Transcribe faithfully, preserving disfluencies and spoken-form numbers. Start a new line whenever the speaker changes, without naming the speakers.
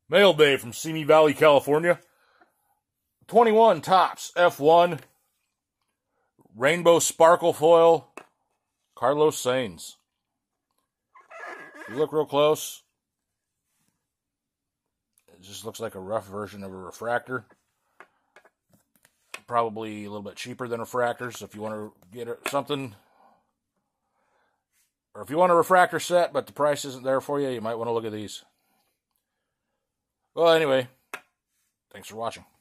Mail day from Simi Valley, California. twenty-one Topps F one. Rainbow Sparkle Foil. Carlos Sainz. If you look real close, it just looks like a rough version of a refractor. Probably a little bit cheaper than refractors. If you want to get something, or if you want a refractor set, but the price isn't there for you, you might want to look at these. Well, anyway, thanks for watching.